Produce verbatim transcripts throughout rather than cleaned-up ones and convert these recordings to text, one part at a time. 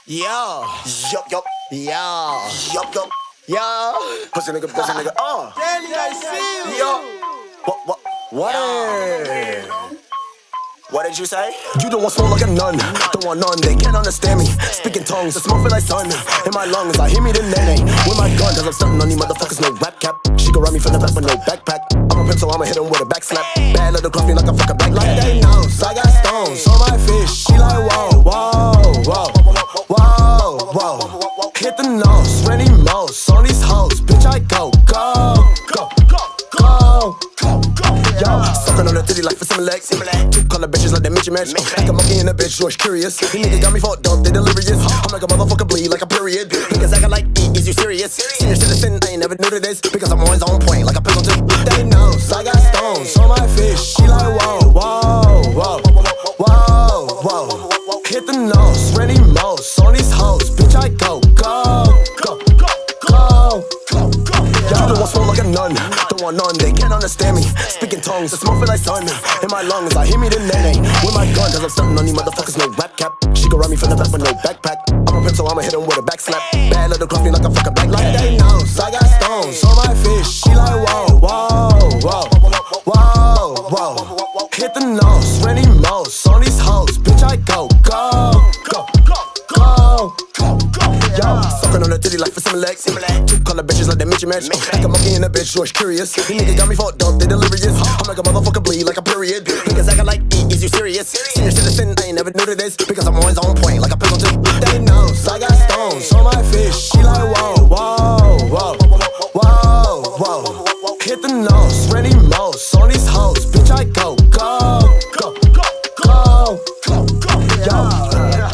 Yeah. Yup, yup. Yeah. Yup, yup. Yeah. Pussy nigga, pussy nigga, uh. Daddy, I see you. Yo. What, what, what? Yeah. What did you say? You don't want smoke like a nun, don't want none, they can't understand me. Speaking tongues, the smoke feel like sun in my lungs, I hear me the nene with my gun, cause I'm stunting on these motherfuckers, no rap cap. She gon' run me from the back with no backpack. I'm a pimp, so I'ma hit him with a back slap. Bad little coffee like a fucking back like they know. I got stones on my fish, she like whoa, whoa, whoa, whoa, whoa. Hit the nose, Randy Moss on these hoes, bitch I go, go, go, go, go, go, go. Yo, sucking on the titty like for some legs. Two color bitches like they Mitchy match. Like a monkey in a bitch, George curious. These niggas got me fucked up, they delirious. I'm like a motherfucker bleed like a period. Niggas acting like E, is you serious? Senior citizen, I ain't never new to this. Because I'm always on point like a pistol tip. They know, I got stones on my fish. She like whoa, whoa, whoa, whoa, whoa. Hit the nose, Randy Moss on these hoes. Bitch I go, go, go, go, go, go, go. You don't want smoke like a nun, don't want none, they can't understand me. Speaking tongues, the smoke feel like sun in my lungs, I hear me the nene with my gun, cause I'm stunting on these motherfuckers, no rap cap. She gon' run me from the back with no backpack. I'm a pimp, so I'ma hit him with a back slap. Bad little coffee like a fucking back like they know. I got stones on my fish, she like whoa, whoa, whoa, whoa, whoa. Hit the nose, Randy Moss on these hoes, bitch I go, go, go, go, go, go, go. Yo, sucking on the titty like for some legs. Two color bitches like they Mitchy match. Like a monkey in a bitch, George curious. These niggas got me fucked up, they delirious. I'm like a motherfucker bleed like a period. Niggas acting like E, is you serious? Senior citizen, I ain't never new to this. Because I'm always on point like a pistol tip. They know, I got stones on my fish. She like whoa, whoa, whoa, whoa, whoa. Hit the nose, Randy Moss on these hoes. Bitch I go, go, go, go, go, go, go. Yo.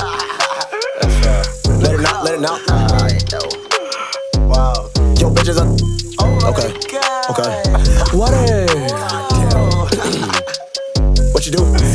Let it out, let it out. Wow. Yo, bitches up. Oh okay. God. Okay. What is? Wow. What you do?